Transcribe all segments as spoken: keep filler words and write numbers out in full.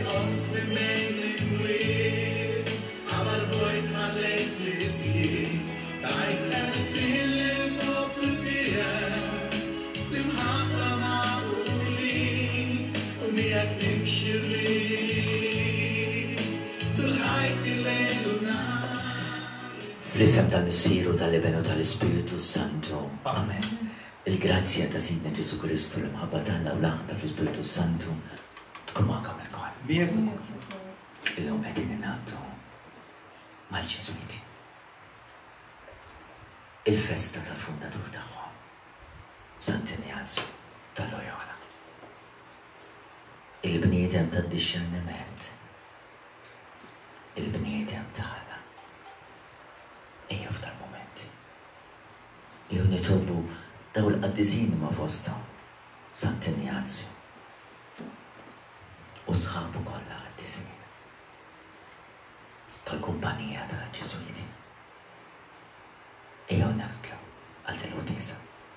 kommt mit Mängling Wind, aber heute mal lebt es je, dein Herz in den Doppel wir, flim Hammer mal Ulin, und mir knimm Schirin, tulħajt il-lejl u nar. Fl-isem tal-Missieru tal-Ibenu tal-Ispiritu Santu. Amen. Il-grazzja ta' Sidna Ġesu Kristu l-mħabba tal-la u laħda fl-Ispiritu Santu tkun magħkom il-kol. Miegħek ukoll. Illum qegħdin ingħaddu mal-Ġesuiti. Il-festa tal-fundatur tagħhom, Sant Ignazju tal-Loyola. Il-bniedem tad-disċerniment. Il-bniedem tal-Alla. Ejjew f'tal-momenti. Jew nitolbu daw il-qaddisini ma' fosthom, Sant Ignazju. U sħabu kollha qaddisini. Tal-kumpanija tal-Ġesuiti. Ejjew naħtlu għal tal-Qudisa.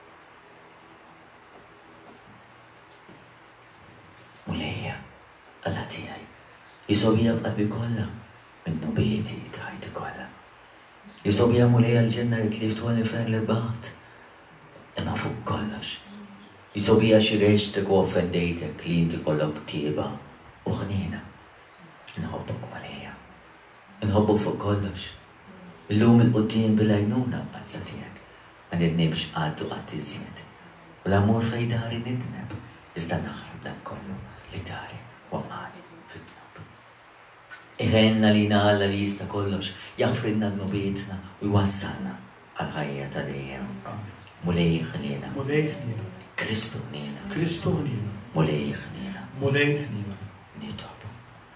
Mulejja, Alla tiegħi, jisobija b'qalbi kollha minnu bieti ta' ħajti kollha. Jisobija mulejja l-ġenna jitliftu għal-infern l-bat. Imma fuq kollox. Jisobija xi reċtek u offendejtek li inti kollok tieba u ħnina. Nħobbok malejja. Nħobbok fuq kollox. Illum il-qudiem bil-għajnuna b'mazza tiegħek. Ma nidnibx għaddu qatt iżjed. U l-amur fej dari nidneb. Iżda naħrab dak kollu li dari waqgħani fit-tnub. Iħenna li Alla li jista' kollox jaħfrinna d-nubietna u jwassalna għal-ħajja ta' dejjem. Mulej ħnina. Mulej ħnina. Kristu ħnina. Kristu ħnina. Mulej ħnina. Mulej ħnina. Nitobu.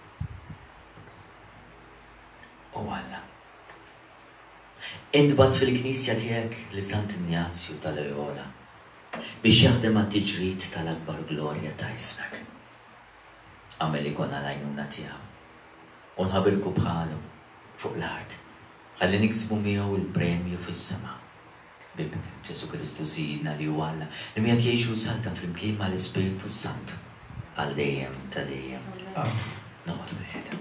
U Alla. Intbat fil-knisja tiegħek li Sant Ignazju tal-Loyola biex jaħdem għat-tiġrid tal-akbar glorja ta' ismek. Għamel ikonna l-għajnuna tiegħu. U nħabirku bħalu fuq l-art. Ħalli niksbu miegħu il-premju fis-sema. Bib Ġesu Kristu Sidna li u Alla li miegħek jgħixu saltan flimkien mal-Ispiritu Santu għal dejjem ta' dejjem. Noqgħod b'ħedha.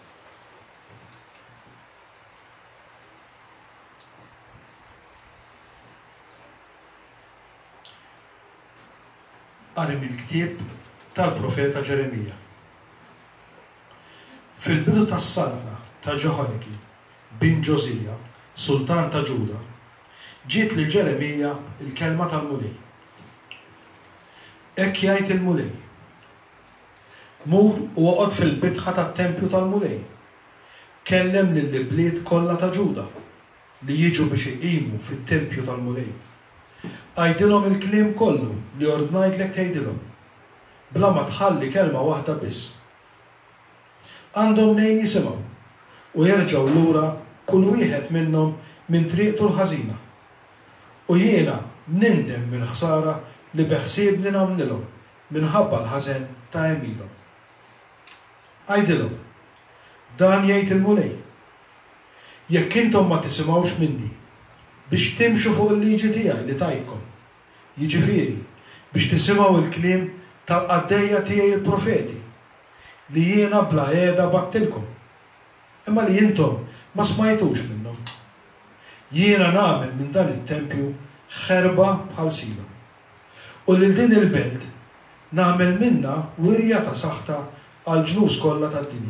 Qari mill-ktieb tal-profeta Ġeremija. Fil-bidu tas-salna ta' Ġehojakim bin Ġosija, sultan ta' Ġuda, ġiet lil Ġeremija il-kelma tal-mulej. Hekk jgħid il-mulej. Mur u oqgħod fil-bitħa tat-tempju tal-mulej. Kellem lill-bliet kollha ta' Ġuda li jiġu biex iqimu fit-tempju tal-mulej. Għajdilhom il-kliem kollu li ordnajtlek tgħidilhom, bla ma tħalli kelma waħda biss. Għandhom nejn jisimgħu u jerġgħu lura kull wieħed minnhom minn triqtu l-ħażina. U jiena nindem mill-ħsara li beħsiebni nagħmlilhom minħabba l-ħażen ta' emilhom. Għajdilhom, dan jgħid il-mulej. Jekk intom ma tisimgħux minni biex timxu fuq il-liġi tiegħi li tajtkom, jiġifieri biex tisimgħu il-kliem tal-qaddejja tiegħi il-profeti li jiena bla qiegħda battilkom. Imma li intom ma smajtux minnhom. Jiena nagħmel minn dan it-tempju ħerba bħal sila. U lil din il-belt nagħmel minnha wirja ta' saħta għal ġnus kollha tad-dinja.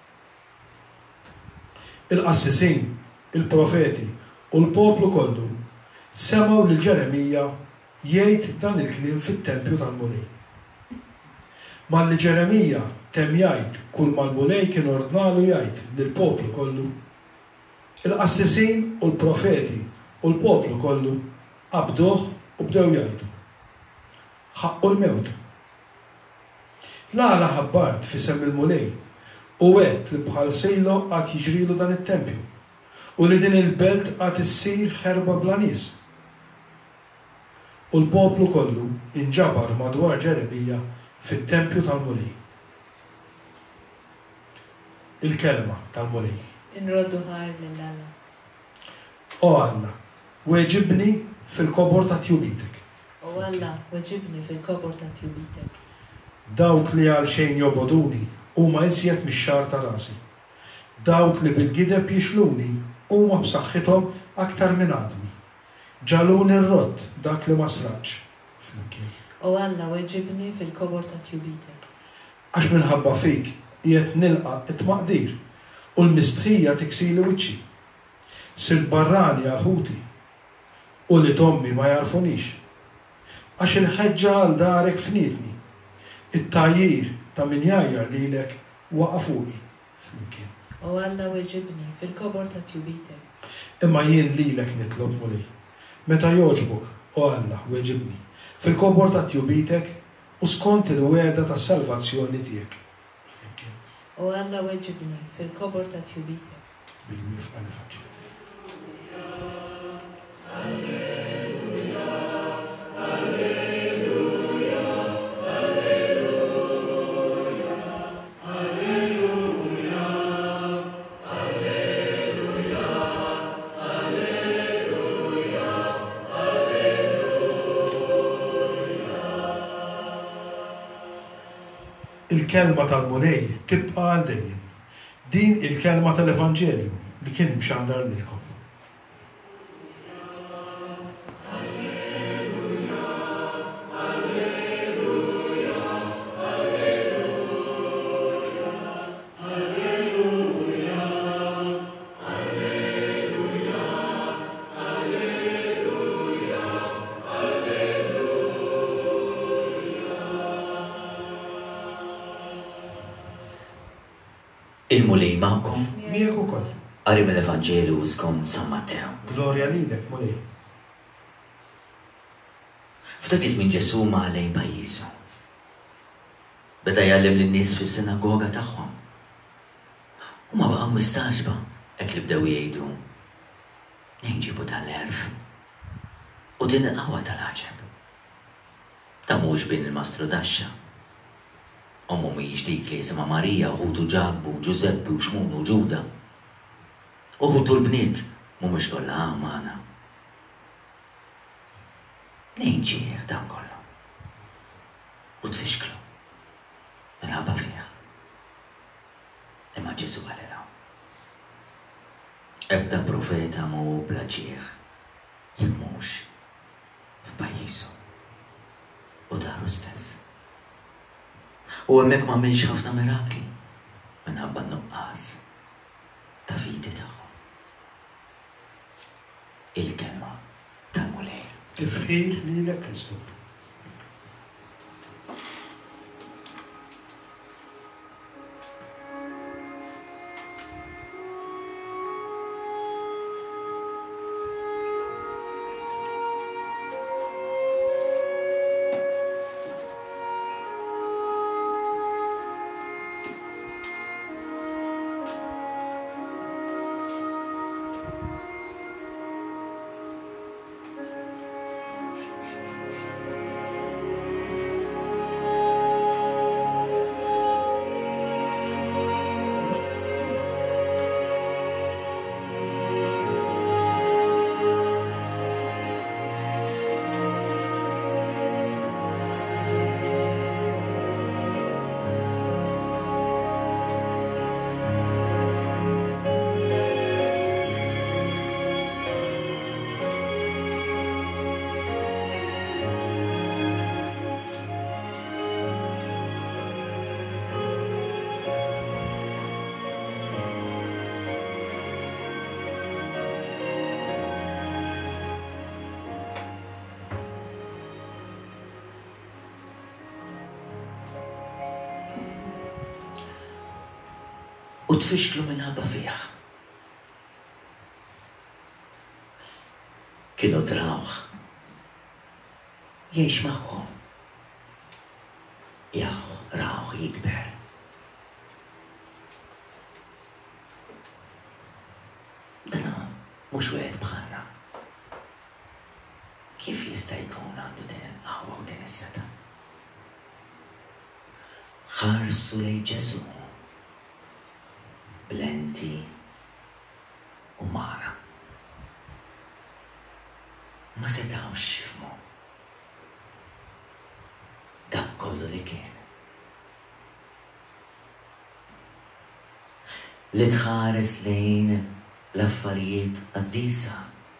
Il-qassisin, il-profeti u l-poplu kollu semgħu lil Ġeremija jgħid dan il-kliem fit-tempju tal-mulej. Malli Ġeremija temm jgħid kull mal-mulej kien ordnalu jgħid lill-poplu kollu, il-qassisin u l-profeti u l-poplu kollu qabduh u bdew jgħidu. Ħaqqu l-mewt. L-Alla ħabbart fisem il-mulej u għedt li bħal sejlo għad jiġrilu dan it-tempju u li din il-belt għad issir ħerba bla nies. U l-poplu kollu inġabar madwar Ġeremija fit-tempju tal-mulej. Il-kelma tal-mulej. Inroddu ħajr lill-Alla. O Alla, weġibni fil-kobor ta' tjubitek. U Alla, weġibni fil-kobor ta' tjubitek. Dawk li għal xejn joboduni huma iżjed mix-xar ta' rasi. Dawk li bil-gideb jixluni huma b'saħħithom aktar minn għadmi. Ġaluni r-rott dak li ma sraċ. Flimkien. O Alla weġibni fil-kobor ta' tjubitek. Għax minħabba fik jiet nilqa it-maqdir u l-mistħija tiksili wiċċi. Sirt barrani għal-ħuti u li tommi ma jarfunix. Għax il-ħeġġa għal darek fnidni. It-tajjir ta' min jajjar lilek waqafuqi. Flimkien. O Alla weġibni fil-kobor ta' tjubitek. Imma jien lilek nitlob mulej. Meta joġbuk o Alla weġibni fil-kobor ta' tjubitek u skont il-weda ta' salvazzjoni tiegħek. Flimkien. O Alla weġibni fil-kobor ta' tjubitek. Bil-wifqa li faċċi. Il-kelma tal-mulej tibqa' għal dejjem. Din il-kelma tal-Evanġelju li kien mxandar lilkom. Il-mulej ma'kom, Miegħek ukoll. qari mill-Evanġelu skont San Mattew. Glorja lilek, mulej. F'dak iż-żmien Ġesu ma lejn pajjiżu. Beda jgħallem lin-nies fis-sinagoga tagħhom. Huma baqgħu mistaġba hekk li bdew jgħidu nejn ġibu tal-erf u din il-qawwa tal-għaġeb. Ta' mhux bin il-Mastru Daxxa. Ommu mhijiex dik li jisimha Marija, uħudu Ġakbu, Ġużeppi u Xmunu Ġuda. Uħudu l-bniet mhumiex kollha għamana. Nejn ġieħ dan kollu. U tfixklu. Minħabba fih. Imma Ġesu għalilha. Ebda profeta mu bla ġieħ. Jekk mhux f'pajjiżu u daru stess. U hemmhekk ma għamilx ħafna mirakli minħabba nuqqas ta' fidi tagħhom. Il-kelma tal-mulej. Tifħir lilek Kristu. U tfixklu minħabba fih. Kienu drawħ. Jiex magħhom. Jaħu rawħ jikber. Dana mhux wieħed bħalna. Kif jista' jkun għandu din il-qawwa u din is-seta? Ħarsu lejn Ġesu. Blenti umana. Ma setawx xifmu. Dak kollu li kien. li tħares lejn l-affarijiet qaddisa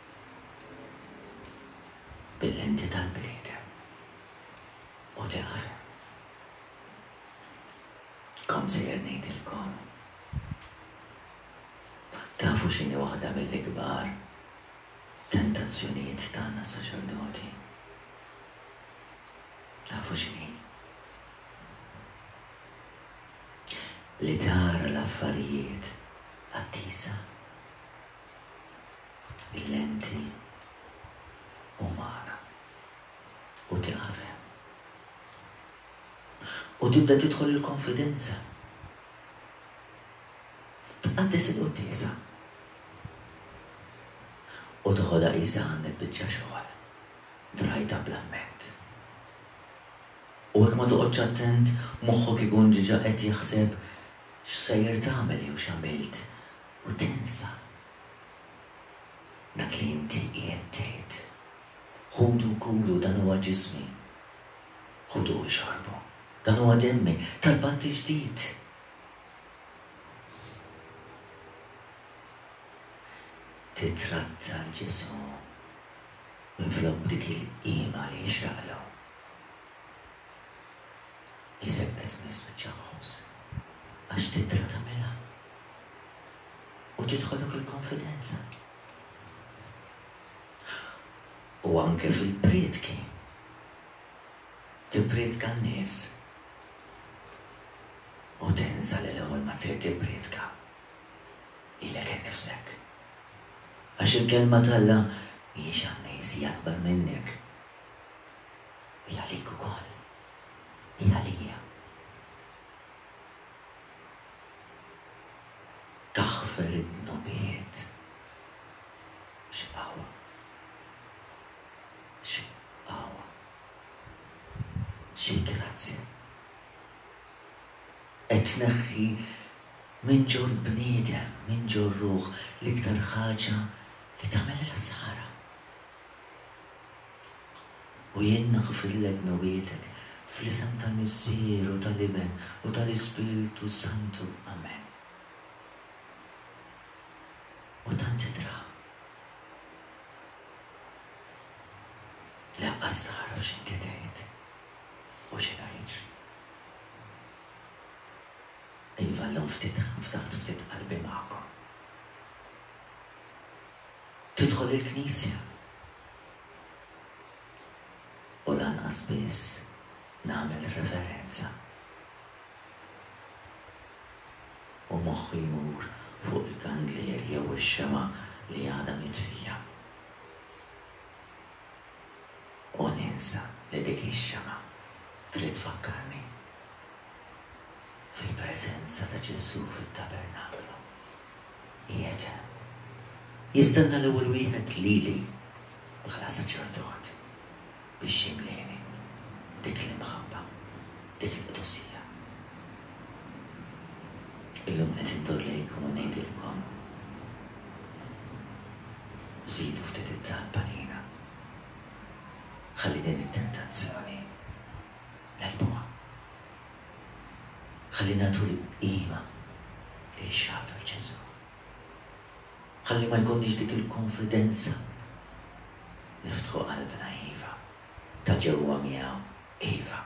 bil-lenti tal-bniedem u tifhem. Kont sejjer ngħidilkom. Tafu x'inhi waħda mill-ikbar tentazzjonijiet tagħna saċerdoti. Tafu x'inhi? Li tara l-affarijiet qaddisa bil-lenti umana u tifhem. U tibda tidħol il-konfidenza. Tqaddis il-qudiesa. U toħodha qisha għandek biċċa xogħol. Drajta bl-amment. U hekk ma toqgħodx attent moħħok ikun ġiġa qed jaħseb x'sejjer tagħmel jew x'għamilt u tinsa dak li inti qiegħed tgħid. Ħudu kulu dan huwa ġismi. Ħudu xarbu. Dan huwa demmi tal-patt ġdid. Titratta l-ġismu minflok dik il-qima li jxraqlu. Isek qed misbiċċaħħos għax titra tagħmilha u tidħolok il-konfidenza. U anke fil-priedki tippriedka n-nies u tensa li l-ewwel ma trid tippriedka ilek innifsek. Għax il-kelma talla mhijiex għan-nies hija akbar minnek. Hija għalik ukoll. Hija għalija. Taħfer id-nubiet. X'qawwa. X'qawwa. Xi grazzja. Qed tneħħi minn ġol bniedem, minn ġol ruħ l-iktar ħaġa li tagħmel l-ħsara. U jien naħfirlek nobietek fl-isem tal-Missier u tal-Iben u tal-Ispiritu Santu. Amen. U tant tidra. Laqqas taħraf x'inti tgħid u x'inha jiġri. Iva l-lum ftit, ftaħt ftit qalbi ma'kom. Tidħol il-Knisja. U lanqas biss nagħmel referenza. U moħħi jmur fuq il-kandlier jew ix-xema li għadha mitfija. U ninsa li dik ix-xema trid tfakkarni fil-preżenza ta' Ġesu fit-tabernaklu. Qiegħed jistenna l-ewwel wieħed lili bħala saċerdot biex jimlieni dik l-imħabba, dik il-qudusija. Illum qed indur lejkom u ngħidilkom żidu ftit it-talba lina. Ħalli din it-tentazzjoni l-elbuha. Ħalli nagħtu l-qima li jxaqlu l-Ġesu. Ħalli ma jkunniex dik il-konfidenza. Niftħu qalbna iva, ta' ġewwa miegħu iva.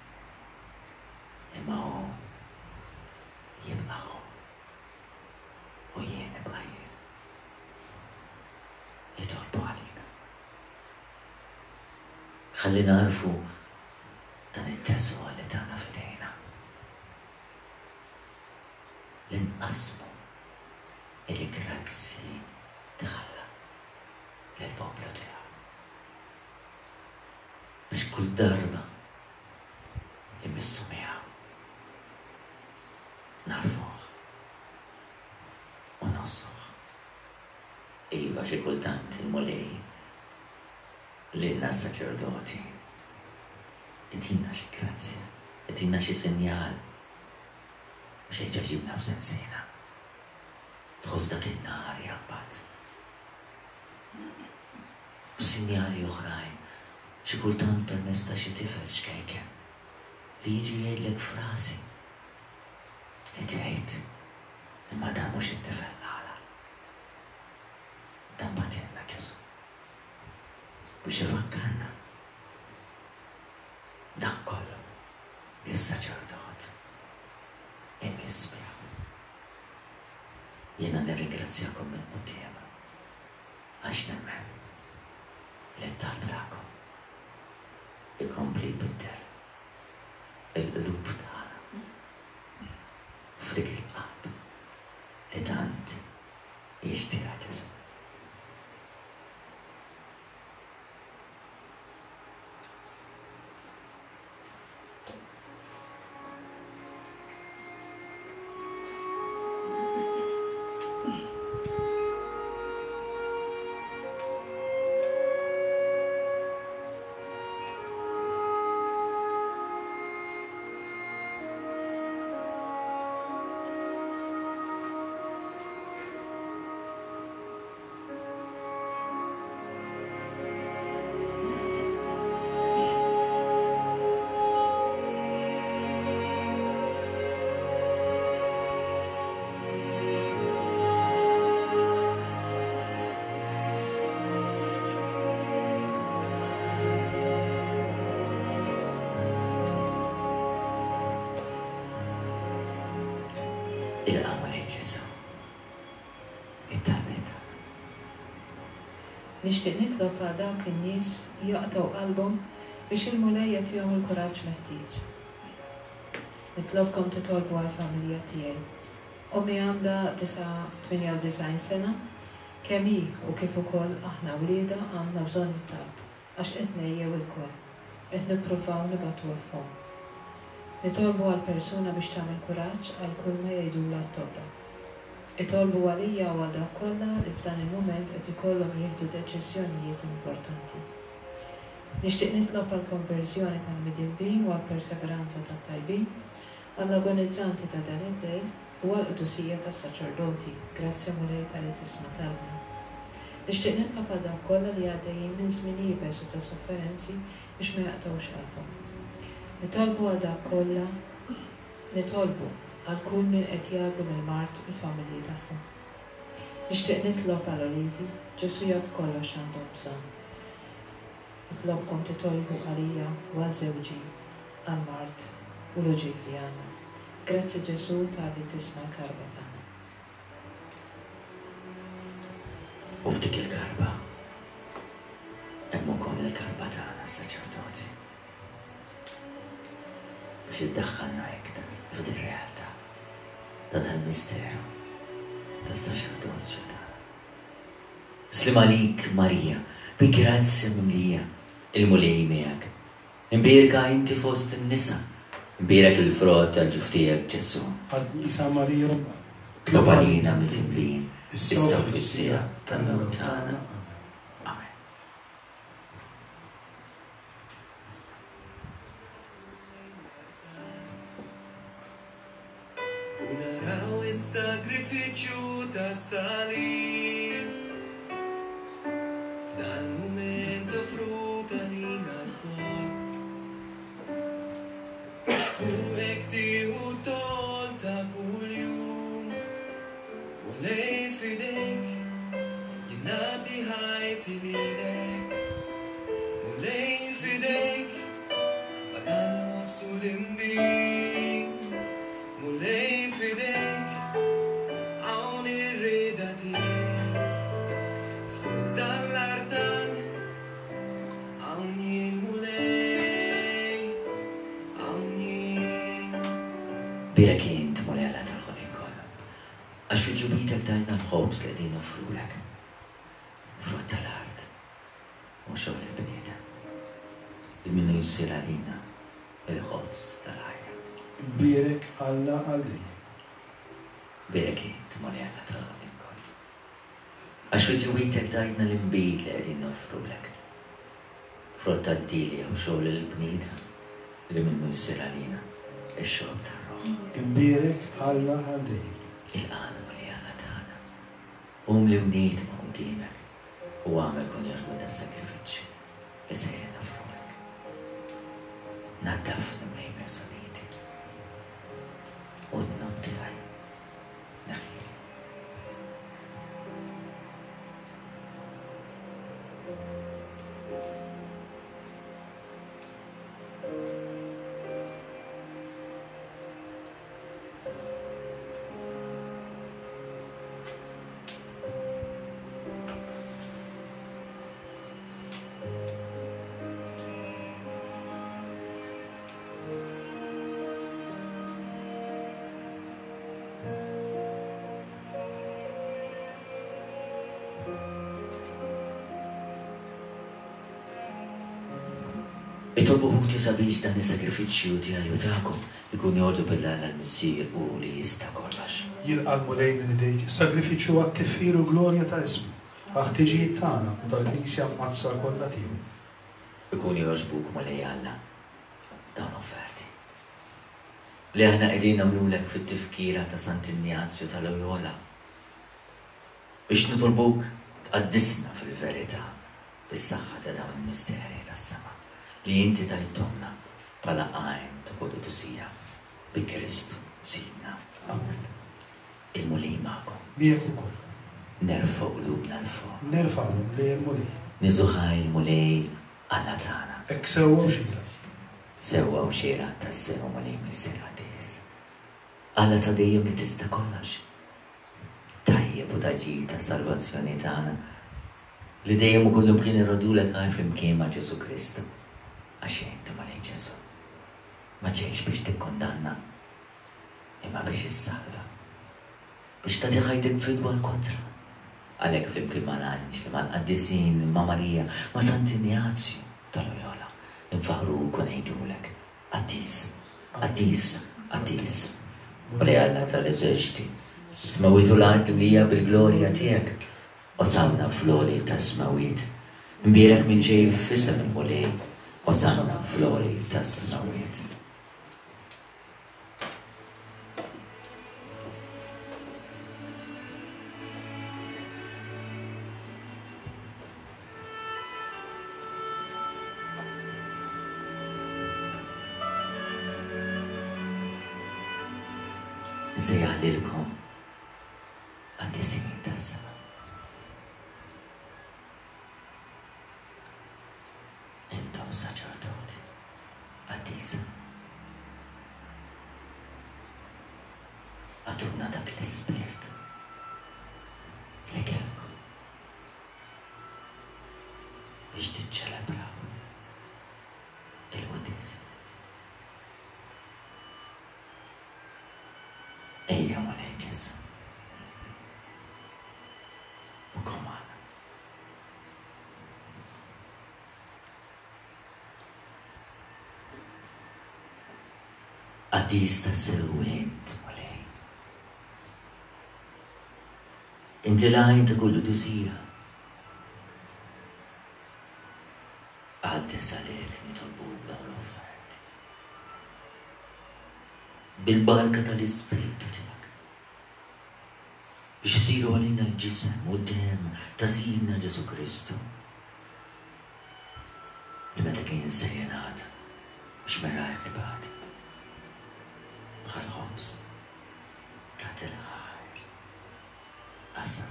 Imma hu jibqa' hu u jien nibqa' jien. Jitolbu għalina. Ħalli narfu dan it-teżwa li tagħna f'idejna. L-inqasmu il-grazzi tħalla l-poplu tiegħu. Biex kull darba immissu miegħu narfuh u nossuh. Iva xi kultant il-mulej lilna s-saċerdoti itina xi grazzja, itina xi sinjal mhux ejja ġibna f'sensina. Tħoss dak in-nar jabbat. U sinjali oħrajn xi kultant permezz ta' xi tifel xkejken li jiġi jgħidlek frasi li tgħid imma Ma dan mux it-tifel għala. Dan batinna Ġesu. Biex ifakkarna. Dak kollu li s-saċerdot imis bjaw. Jena nirringrazzjakom minn quddiem għax nemmen li t-talb tagħkom ikompli jbiddel il-qlub tagħna f'dik il-qalb li tant jixtieq Ġesu. Il-qamu lejn Ġesu. It-talbet. Nixtieq nitlob għal dawk in-nies jaqtaw qalbhom biex il-mulejja tihom il-kuraġġ meħtieġ. Nitlobkom titolbu għall-familja tiegħi. Ommi għandha tminja u disgħin sena, kemm hi u kif ukoll aħna wlieda għandna bżonn it-talb għax qed ngħejjew il-koll. Qed nippruvaw nibgħatuha f'hom. Nitolbu għal-persuna biex tagħmel kuraġġ għal kull ma jgħidula t-tobba. Itolbu għalija u għal dak kollha li f'dan il-mument qed ikollhom jieħdu deċiżjonijiet importanti. Nixtieq nitlob għall-konverżjoni tal-midinbin u għall-perseveranza tat-tajbin, għall-agonizzanti ta' dan il-lejl u għall-qudusija tas-saċerdoti, grazzi mulej tal-li tisma' talbna. Nixtieq nitlob għal dak kollha li għaddejjin minn żmien jibes u ta' sofferenzi biex ma jaqtgħux qalbhom. Nitolbu għal dak kollha, nitolbu għal kull min qed jgħaddu mill-mart u l-familji tagħhom. Nixtieq nitlob għal Olidi, Ġesu jaf kollox għandhom bżonn. Nitlobkom titolbu għalija u għal żewġi, għal-mart u l-uġigħ li għandna. Grazzi Ġesu tal-li tisma' l-karba tagħna. U f'dik il-karba hemm ukoll il-karba tagħna s-saċerdoti. Biex iddaħħalna iktar f'din realtà ta' dan misteru tas-saċerdozju tagħna. Slim għalik Marija, bi grazzja mimlija il-mulej miegħek. Imbierka inti fost in-nisa, imbierak il-frott tal-ġuf tiegħek Ġesu. Isa Marija, tlob għalina mit-tinbin, issa u fis-sija tan-mewt tagħna. Amen. Unaraw is-sagrifiċċju tas-salib. F'dan mument offruta lina l-kol. Biex fuqek tieħu tol ta' kuljum. U lejn fidejk jingħati ħajti lilek. U lejn fidejk għadallhom sul-imbit. U lejn fidejk hawn ir-rieda tiegħek. Fuq dan l-artan hawn jien mulej, hawn jien. Birek int mulej Alla tal-ħolqien kollha. Għax fil-ġubitek dajna l-ħobs li qegħdin nofrulek. Frott tal-art u xogħol il-bniedem. Il-minnu jissir għalina il-ħobs tal-ħajja. Birek Alla għaldejjem. Birek int mulej Alla tal-ħolqien kollha. Għax fil-ġubitek dajna l-imbit li qegħdin nofrulek. Frott tad-dilja u xogħol il-bniedem li minnu jissir għalina il-xogħol tal-roħ. Birek Alla għaldejjem. Il-qanu li Alla tagħna. Um li unit ma' quddiemek u għamel kun jaħdmu da' sakrifiċċji li sejrin nafrulek. Naddafni mlej mezzaniti u n-nob tiegħi naħili. Itolbu ħuti sabiex dan is-sakrifiċċju tiegħi tagħkom ikun jordu bil-għala l-Missier u li jista' kollox. Jilqalmu lejn minn idejk is-sagrifiċċju għat-tiffiru glorja ta' ismu, għat-tiġijiet tagħna u tal-Knisja mmazza kollha tiegħu. Ikun jorġbuk ma lej Alla dawn offerti. Li aħna qegħdin nagħmlulek fit-tifkira ta' Sant Ignazju tal-Loyola biex nitolbuk tqaddisna fil-verità bis-saħħa ta' dawn il-misteri tas-sema li inti tajtomna bħala għajn ta' Qudusija bi Kristu Sidna. Amen. Il-mulej magħkom. Miegħek ukoll. Nerfgħu qlubna l-fuq. Nerfgħu li l-mulej. Niżuħaj il-mulej Alla tagħna. Hekk sewwa u xira. Sewwa u xira tas-sew mulej mis-sera tis. Alla ta' dejjem li tista' kollox. Tajjeb u taġi ta' salvazzjoni tagħna li dejjem ukoll kien irrodulek għaj flimkien ma' Ġesu Kristu. Għax inti ma lej Ġesu. Ma ġejx biex tikkondanna, imma biex issalva. Biex tagħti ħajtek fidwa l-kontra. Għalhekk flimkien ma' l-anġli, ma' l-qaddisin, ma' Marija, ma' Sant Ignazju tal-Loyola, infaħruk u ngħidulek qaddis, qaddis, qaddis. U li Alla tal-eżerċiti, smawitu l-art li hija bil-glorja tiegħek, osanna f'loli ta' smawit. Imbierek minn ġej f'isem il-mulej, osanna f'loli ta' smawit. Nsejjaħ lilkom għad-dissin tas-sema. Intom saċerdoti għad-disa. Għatuna dak l-ispirit li kelkom biex tiċċelebraw il-qudis. Ejja ma lej Ġesu. U komana. Għaddis ta' sewwent ma lej. Inti lajn ta' kullu dusija. Għaddes għalek nitolbuk dawn l-offerti. Bil-barka tal-Ispiritu tiegħek. Biex isiru għalina l-ġisem u d-dem ta' Sidna Ġesu Kristu. Li meta kien sejjenat biex merajk ibad. Bħal ħobs, rat il-ħajr, qasam.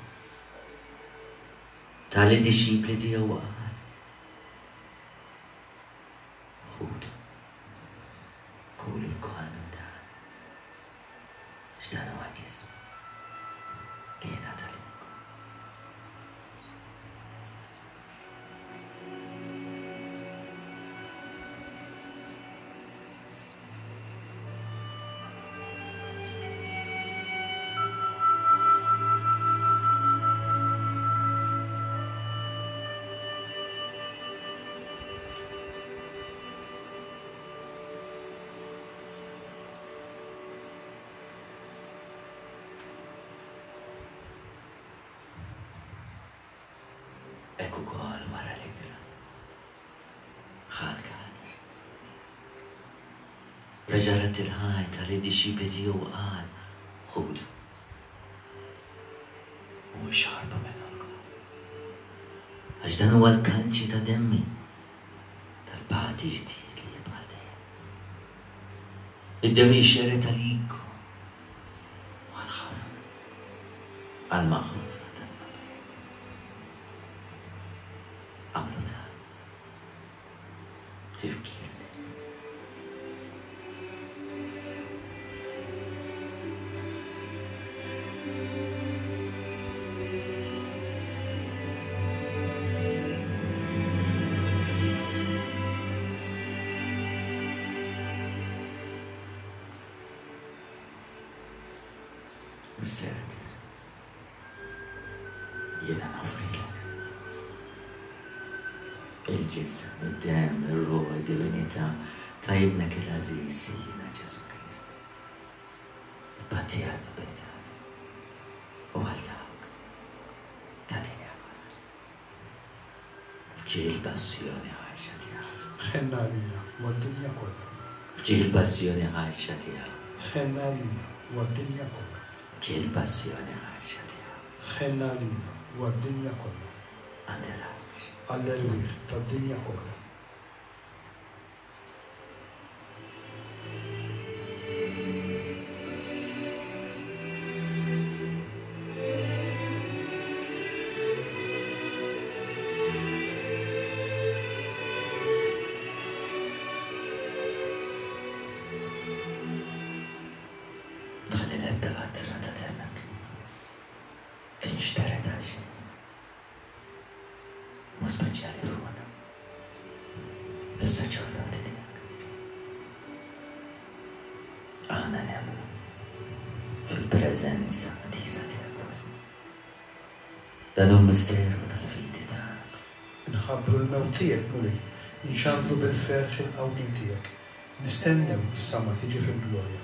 Tal-disċipli tiegħu qal. Ħudu, kulu l-kol minn dan. X'dan huwa ġism li jingħata lilkom. Ekku kol wara l-ikra. Ħad kalt. Reġaret il-ħajt tal-disċipli tiegħu qal, ħudu. U xarba minnu l-kol. Għax dan huwa l-kalċi ta' demmi tal-bati ġdid li jibqa' dejjem. Id-demmi xeret għalikom għal-ħafna, għal-maħfra. Għamlu ta' tifkiret. Mis-seret jiena nafrilek. il-ġisem, id-dem, ir-ruħ, id-divinità ta' ibnek il-aziz Sijina Ġesu Krist. Il-batti għadnu bejta u għal-dawk ta' dinja kollha. Fġil passjoni ħajxa tiegħek. Ħenna għalina u għad-dinja kollha. Fġil passjoni ħajxa tiegħek. Ħenna għalina u għad-dinja kollha. Fġil passjoni ħajxa tiegħek. Ħenna għalina u għad-dinja kollha. Għandela Għall-erwieħ tad-dinja kollha. Tħalli l-ebda qatra ta' temmek tinxteret għal xejn. Mu speċjali fuqna. Is-saċerdoti tiegħek. Aħna nemmnu fil-preżenza qdisa tiegħek wosna. Dan hu misteru tal-viti tagħna. Nħabbru l-mewt tiegħek mulej, nxandru bil-ferħ il-qawmin tiegħek. Nistennew is-sama tiġi fil-glorja.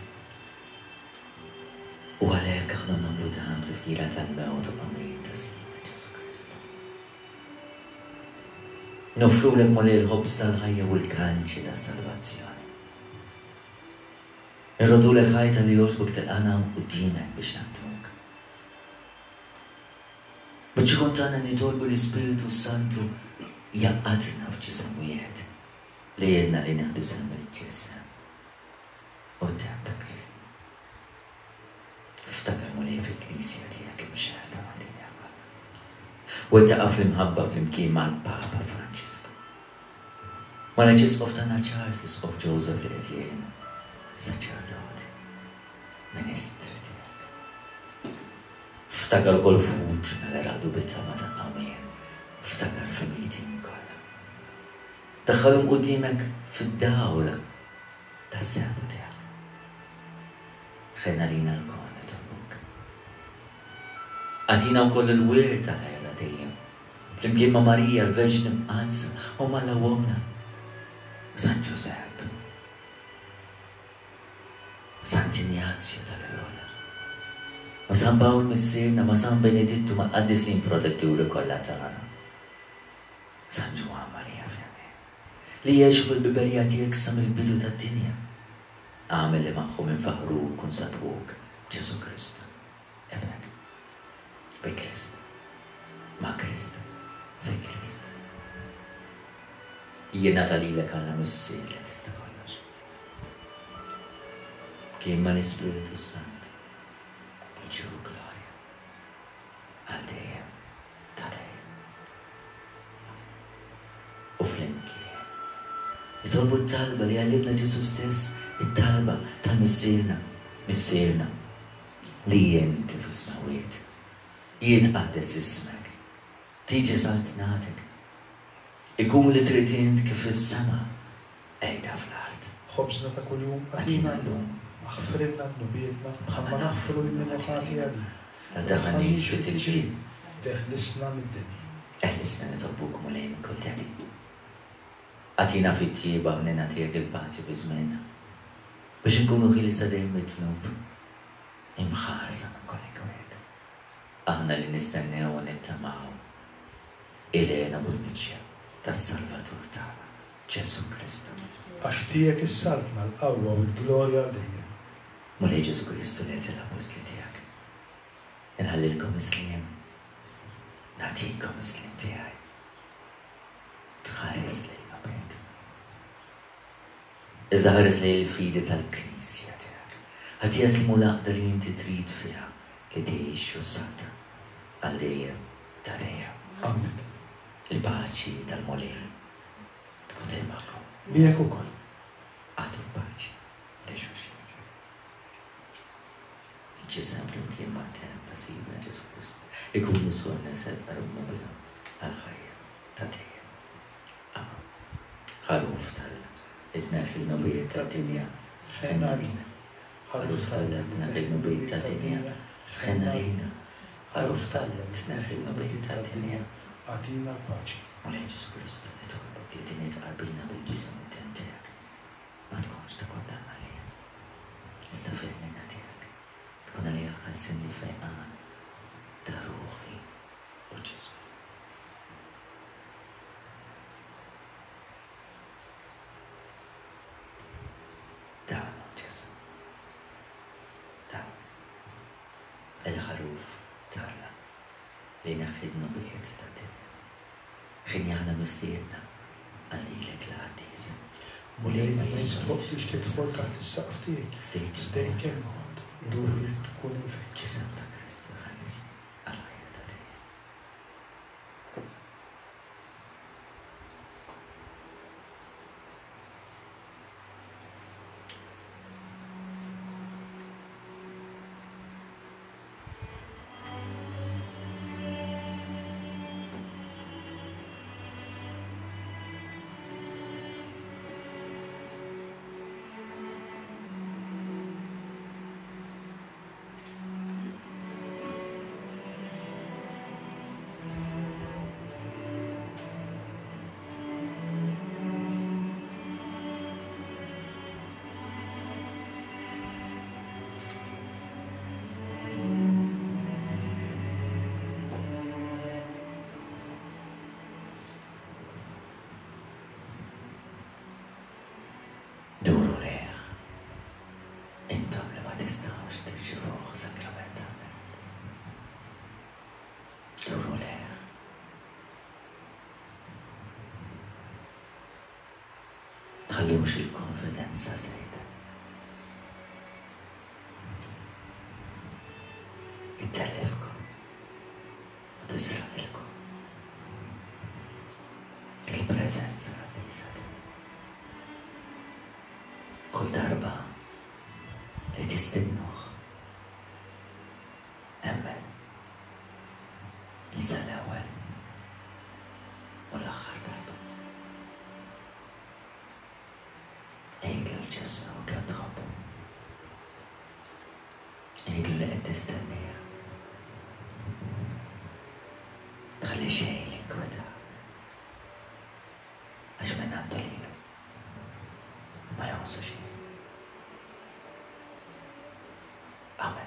U għalhekk aħna nagħmlu dan tifkira tal-mewt u qawmin ta' Sijina Ġesu Krist. Nofrulek mulej il-ħobż tal-ħajja u l-kanċi tas-salvazzjoni. Irrodulek ħajta li jogħġbok tilqana quddiemek biex nagħtuk. Biex ikun tagħna nitolbu l-Ispiritu Santu jaqgħadna f'ġisem wieħed li jedna li nieħdu sehem il-ġisem quddiem ta' Krist. Ftakar mulej fil-Knisja tiegħek imxerta ma' dinja kollha. U taqaf l-imħabba flimkien mal-Papa Franċisku. Mal-Eċiskof tagħna Charles, Iskof Joseph li qed jgħinu, saċerdoti, ministri tiegħek. Ftakar ukoll futna li radu bit-tama ta' qawmien, ftakar fil-mitin kollha. Daħħalhom quddiemek fid-dawla tas-sehem tiegħek. Ħenna lina l-kon. Għatina wkoll il-wir tal-ħajja dejjem. Flimkien ma' Marija l-Verġni Mqanza u ma' l-għomna. San Giuseppe. Sant Ignazio tal-Loyola. Ma' San Pawl Missirna, ma' San Benedittu, ma' qaddisin protetturi kollha tagħna. San Ġwan Marija Vianney. Li jgħixu fil-biberija tiegħek sa mill-bidu tad-dinja. Għamel li magħhom infaħruk u nsabwuk Ġesu Kristu. Ebnek. Bi Krist, ma' Krist, fi Krist. Jiena talilek għalla missier li tista' kollox. Kien ma' l-Ispiritu Sant, tiġu glorja, għal dejjem ta' dejjem. U flimkien, jitolbu t-talba li għallibna Ġesu stess, it-talba tal-missierna, missierna, li jenti f'ismawiet. Jitqaddes ismek, tiġi saltnatek, ikun li trid int kif fis-sema, ejda fl-art. Ħobżna ta' kuljum għatina llum, aħfrilna n-nubietna, bħalma naħfru l-minneċati għalli. Għaddaħanix fit-tilġi. Deħlisna mid-dini. Eħlisna nitolbuk mulejn kull tali. Għatina fit-tjieba u ninatijek il-paċi bizmenna. Biex nkunu ħilsa dejjem mitnub, imħarsa minn kolli kwet. Aħna li nistennew u nittamaw il-għena u l-miċja tas-Salvatur tagħna, Ġesu Kristu. Għax tiegħek issaltna l-qawwa u l-glorja dejjem. Mulej Ġesu Kristu li qed il-apostli tiegħek. Inħallilkom islim, nagħtikom islim tiegħi. Tħares lejn l-bejt. Iżda ħares lejn il-fidi tal-Knisja tiegħek. Ħadd jaslimu l-aqda li inti trid fiha li tgħix u santa għal dejjem ta' dejjem. Amen. Il-paċi tal-mulej tkun dejjem magħkom. Miegħek ukoll. Għadu l-paċi li xulxin. Ġisem flimkien ma' tem ta' Sijina Ġesu Kristu. Ikun nisħolna sedna rumma biha għal-ħajja ta' dejjem. Amen. Ħaruf tal-itneħħil nubijiet tad-dinja ħenna lina. Ħaruf tal-itneħħil nubijiet tad-dinja ħenna lina. Ħaruf tal-itneħħil nubijiet tad-dinja għatina l-paċi. Mulej Ġesu Kristu nitolbok li din it-qarbina bil-ġisem id-dem tiegħek ma tkunx ta' kondanna lija. Iżda fil-nina tiegħek tkun għalija ħalsin li fejqan ta' ruħi u ġismi. Dawna Ġesu. Dawna. Il-ħaruf talla li naħidnu biet ta' dinja. Xinjana mistiedna għalilek l-għadis. Mulej ma jistħoqx titfol taħt is-saqf tiegħek. Stej kemm għod. Ruħi tkun infejn. Ġisem ta' Kristu ħares għal-ħajja ta' dinja. Duru leħ, intom li ma tistawx tirċivuh sakramentalment. Duru leħ. Tħalliwx il-konfidenza zejda. Ittellifkom u tisraqilkom. Il-prezenza għaddisa di. Kull darba li tistinnuħ. Emmen. Isa l-ewwel u l-aħħar darba. Ejdlu l-ġesu kemm tħobbu. Ejdlu li qed tistennija. Tħalli xejn li nkwetak. Għax minn għandu lilu. Ma jgħonsu xejn. Amen.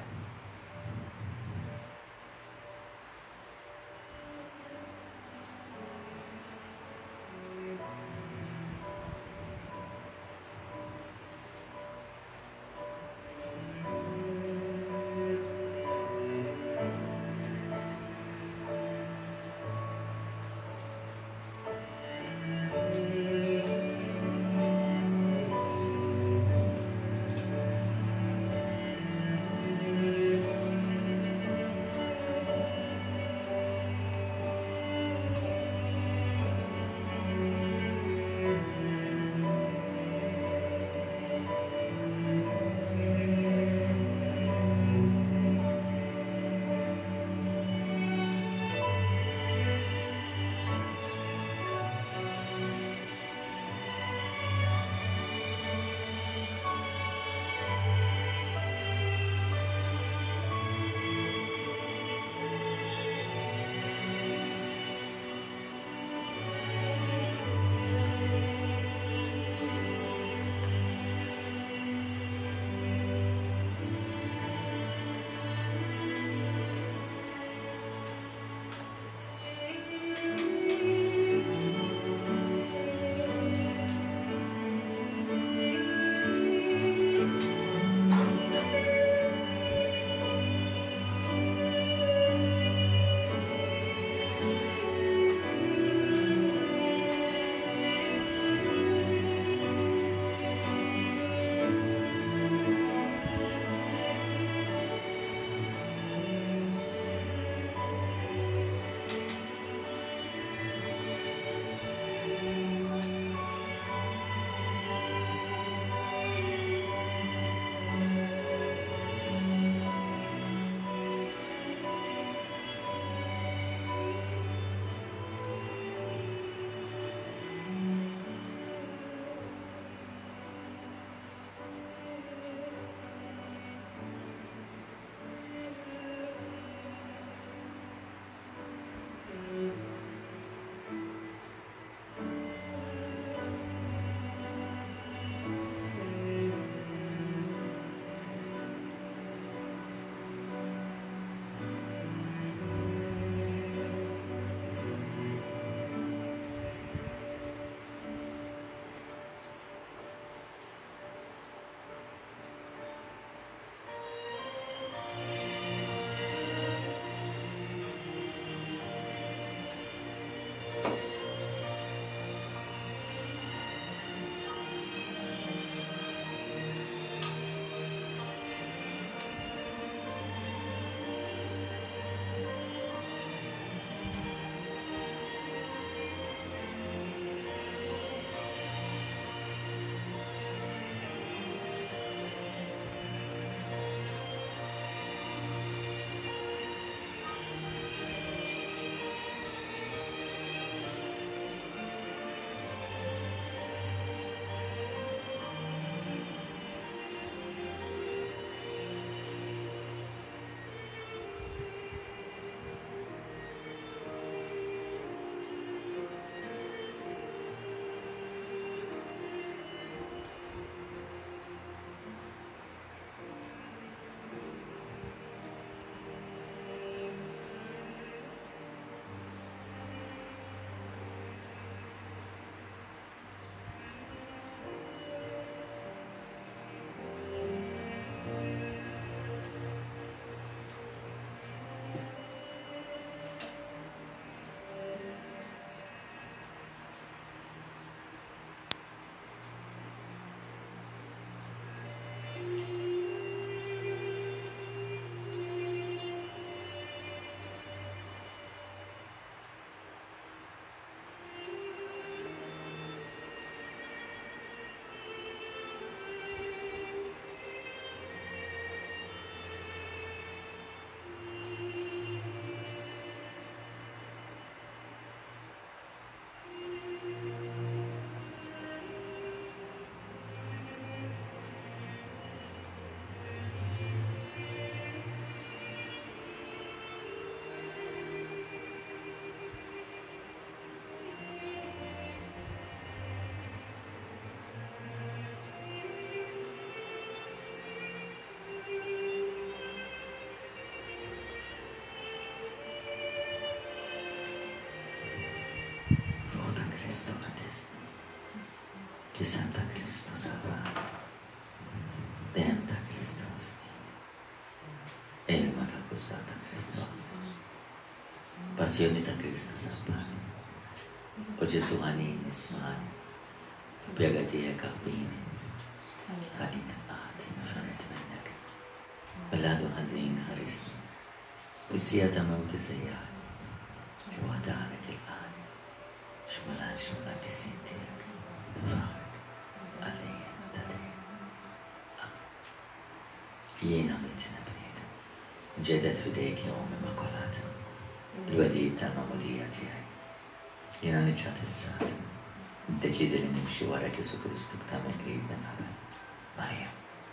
Fissem ta' Kristu salva. Dem ta' Kristus. Ilma ta' kustat ta' Kristus. Passjoni ta' Kristu salva. U Ġesu għalini ismani. Pjega tijek għabbini. Għalini għad, nafanet minnek. Belladu għazin ħarisni. U s-sija ta' mewti sejjad. Ġu għadanet il-għani. Xmalan xmalan tisin tijek. Nfaħrek. Għalin ta' tijek. Jiena mittina bnida. Ġedet fidejk jom immakolat. Il-wedid tal-mamudija tijaj. Jiena nċat il-sat. Deċidi li nimxi wara Ġesu Kristu ktamen li jibben għabel. Marja.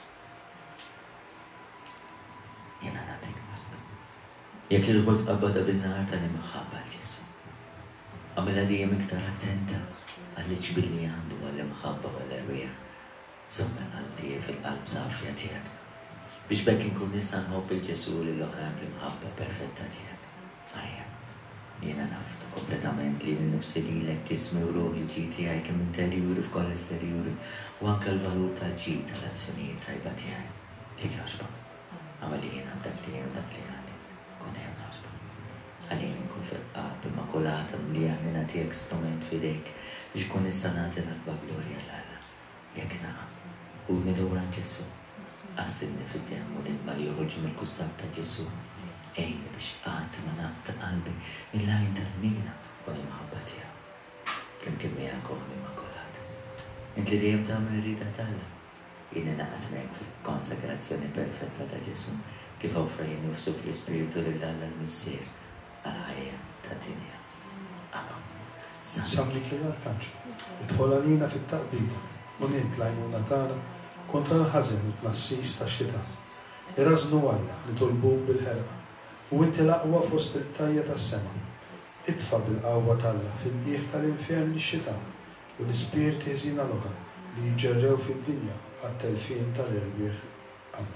Jiena natik qalbi. Jek jirġbok qabbada bin-nar ta' nimħabba l-Ġesu. Għamela li jem iktar attenta għalli ċbilli għandu għall-imħabba għall-rwieħ. Zomma għaldi fil-qalb safja tijak. Biex bekk nkun nista' nħobb il-Ġesu li l-oħra l-imħabba perfetta tijak. Marja. Jiena nafta kompletament li l-nifsi li l-ek jismi u ruħi ġiti għaj kem interjuri f'koll esterjuri u anka l-valur tal-ġit tal-azzjonijiet tajba tijaj. Jek joġbok. Għamali jiena b'dak li jiena dak li għandi. Kun jem joġbok. Għalin nkun fil-qab immakulata li għani natijek strument fidejk biex kun nistanati l-alba glorja l-Alla. Jek naqam. U nidura Ġesu. Għassidni fid-dem u l-imma li joħorġu mill-kustat ta' Ġesu. Ejni biex għad ma naqta qalbi il-lajn tal-nina u l-imħabba tijaw. Flimkien miegħek immakolat. Int li dejjem tagħmel rida tal-Alla. Jiena naqat mek fil-konsagrazzjoni perfetta ta' Ġesu kif offra jinnufsu fl-Ispiritu lill-Alla l-Missier għal-ħajja ta' dinja. Amen. San Mikil Arkanġu, idħol għalina fit-taqbida u nint lajnuna tagħna kontra l-ħażen u t-nassis tax-xita. Iraznu Alla li tolbuk bil-ħelqa u inti l-aqwa fost il-tajja tas-sema. Itfa bil-qawwa tal-Alla fil-qiegħ tal-infern lix-xita u l-ispirti ħżina l-oħra li jġerrew fid-dinja għat-telfien tal-irwieħ. Amen.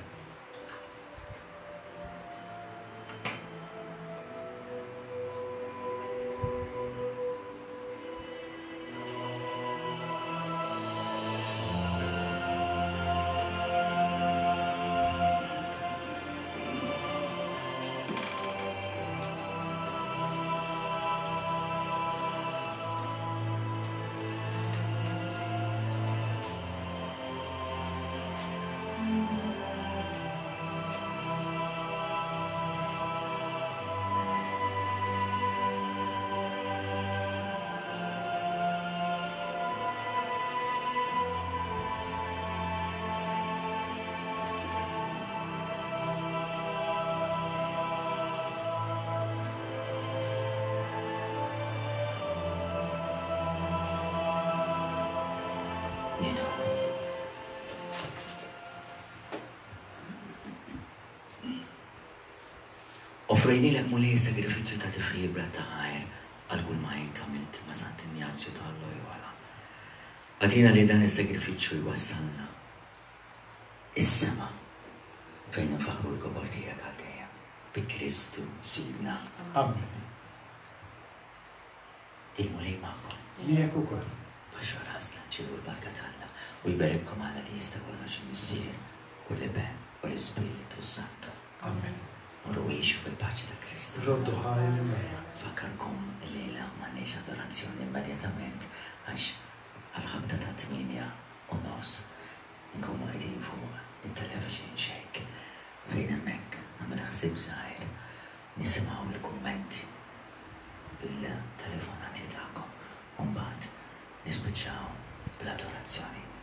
Offrejni l-ek mulej sagrifiċu ta' tifribra ta' ħajr għal-kull ma' jinkamilt ma' santinjaċu ta' Allo jwala. Għatina li dan il-sagrifiċu jwassalna is-sema fejn nfaħru l-kobor tijak għal-dejja bi Kristu sidna. Amen. Il-mulej ma'kom. Miegħek ukoll. Baxxar ħaslan ċivu l-barka talla u jberekkom Alla li jista' kollox il-Missier u l-Iben u l-Ispiritu Santo. Amen. U rwixu fil-paċi ta' Kristu. Roddu ħajr il-mejja. Fakkarkom l-lejla m'għandniex adorazzjoni immedjatament għax għal-ħabta ta' tminja u nofs nkunu qegħdin fuq it-television check fejn hemmhekk nagħmel ħsieb żgħir nisimgħu l-kummenti bil-telefonati tagħkom u mbagħad nispiċċaw bl-adorazzjoni.